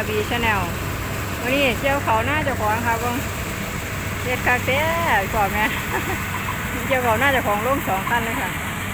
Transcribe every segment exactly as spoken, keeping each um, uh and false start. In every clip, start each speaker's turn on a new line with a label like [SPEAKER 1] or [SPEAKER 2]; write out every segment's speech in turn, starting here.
[SPEAKER 1] บีชาแนลวันนี้เจ้าเขาหน้าเจ้าของค่ะบ้างเด็ดคาเฟ่ก่อนไหมเจ้าเขาหน้าเจ้าของลงสองคันเลยค่ะ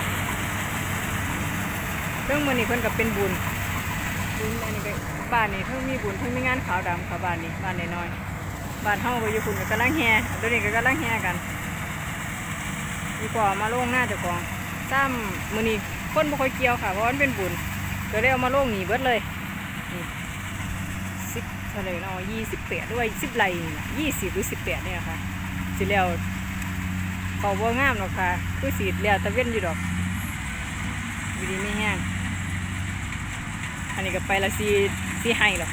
[SPEAKER 1] เรื่องมันนี่เพิ่นกับเป็นบุญบุญอันนี้ก็บ้านนี่เพิ่งมีบุญเพิ่งมีงานขาวดำค่ะบ้านนี้บ้านน้อยๆบ้านเฮาก็อยู่คุณกับกำลังแห่ตัวนี้ก็กำลังแห่กันดีกว่ามาลงหน้าเจ้าของซ้ำมือนี้คนบ่ค่อยเกี่ยวค่ะเพราะมันเป็นบุญก็เลยเอามาลงหนีเบิดเลยนี่สิบเท่าไหร่เนาะยี่สิบแปดด้วยสิบไรยี่สิบหรือสิบแปดเนี่ยค่ะสิแล้วเขาบ่งามหรอกค่ะคือสีแล้วตะเว้นอยู่ดอกวิธีไม่แห้งอันนี้ก็ไปละสีสีให้หรอก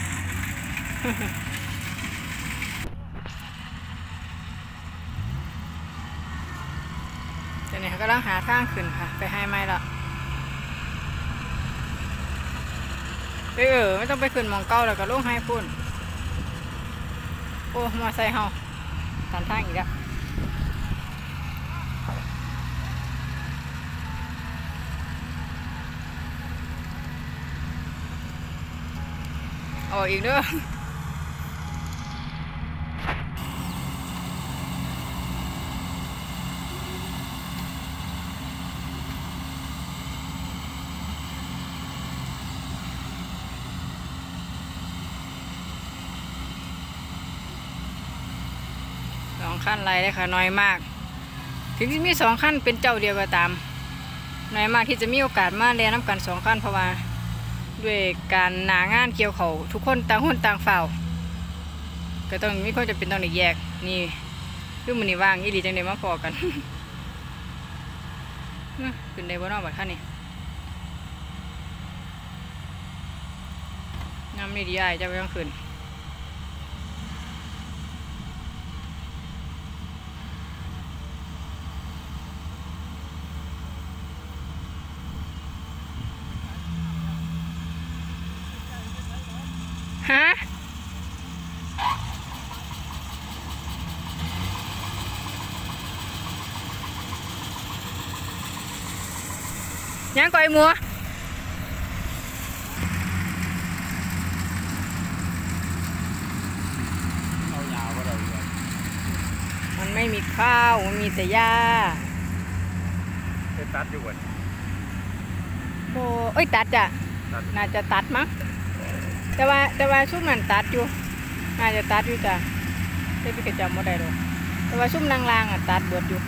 [SPEAKER 1] แต่เนี่ยก็ต้องหาทางขึ้นค่ะไปให้ไม่ละเออไม่ต้องไปขึ้นมองเก้าแล้วก็ลงให้พุ่นโอ้มาใส่เฮาตันทางอีกแล้วอ๋ออีกเด้อสองขั้นไรเลยค่ะน้อยมากถึงที่มีสองขั้นเป็นเจ้าเดียวก็ตามน้อยมากที่จะมีโอกาสมาเรียนน้ำกันสองขั้นเพราะว่าด้วยการหนางานเกี่ยวเขาทุกคนต่างคนต่างฝ่าวก็ต้องมีคนจะเป็นต้องแยกนี่คือมันนี่ว่างยี่ดีจังเลยมาพอกันขึ้นได้บนนอกบัดค่ะนี่น้ำนี่ดีไอจะไปต้องขึ้นฮะยังก่อยมัวมันไม่มีข้าวมันมีแต่หญ้า
[SPEAKER 2] จะตัดอยู่วัน
[SPEAKER 1] โอ้เอ้ยตัดจ้ะน่าจะตัดมั้งแต่ว่าแต่ว่าซุ่มนั่นตัดอยู่น่าจะตัดอยู่จ้ะได้พี่ก็จำไม่ได้หรอกแต่ว่าซุ่มลางๆอ่ะตัดเบิดอยู่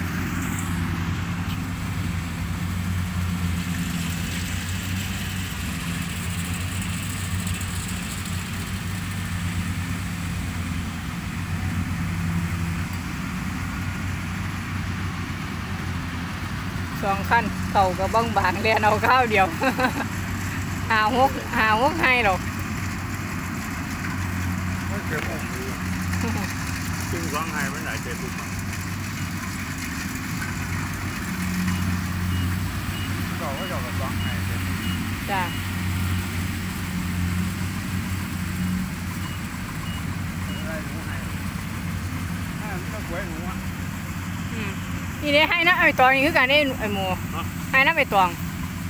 [SPEAKER 1] สองขั้นเต่ากับบางบางเรียนเอาข้าวเดียวหาหกหาหกให้หรอก
[SPEAKER 2] เจ็บอกจึงร้องไห้ไม่ไหนเจ็บปุ๊บก็ว่าจะกับร้องไห้เจ็บ
[SPEAKER 1] จ้ะ
[SPEAKER 2] ได้หนูไห้ไห้ไม่ต้องกลัวหนูอ่ะ
[SPEAKER 1] นี่ได้ให้นะไอ้ตองนี่คือการได้ไอ้หมูให้นะไอ้ตอง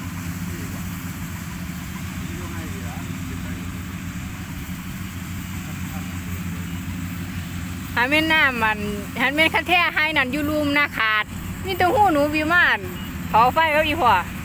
[SPEAKER 1] หันเม่นหน้ามันหันเม่นคันแท้ให้นั่นยูรูมหน้าขาดนี่ตัวหูหนูวิมานเผาไฟเขาอีกพอ